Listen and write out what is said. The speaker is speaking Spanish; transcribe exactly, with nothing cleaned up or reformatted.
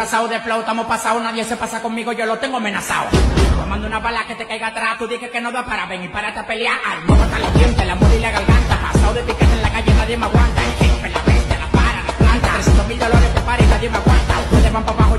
pasado de flow, estamos pasados, nadie se pasa conmigo, yo lo tengo amenazado. Tomando una bala que te caiga atrás, tú dices que no da para venir, párate a pelear. Al modo hasta los dientes, la muela y la garganta. Pasado de piquete en la calle, nadie me aguanta. El jefe, la bestia, la para, la planta. trescientos mil dólares te para y nadie me aguanta. Ustedes van para abajo